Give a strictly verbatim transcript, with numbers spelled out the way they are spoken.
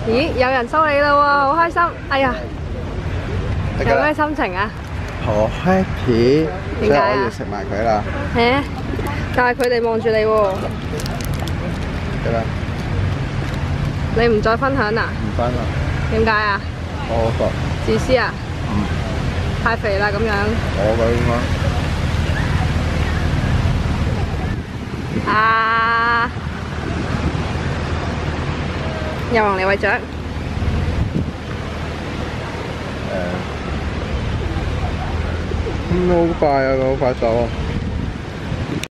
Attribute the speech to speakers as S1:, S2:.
S1: 咦，有人收你啦喎，好開心！哎呀，有咩心情啊？
S2: 好 happy，所以
S1: 點解啊
S2: 我要食埋佢啦。
S1: 誒，但係佢哋望住你喎，
S2: 得啦，
S1: 你唔再分享啊？
S2: 唔分啦，
S1: 點解啊？
S2: 我個
S1: 自私啊？
S2: 嗯，
S1: 太肥啦咁樣。
S2: 我嘅應該。
S1: 啊！又同你喂雀。
S2: 誒，咁好快啊！佢好快走啊！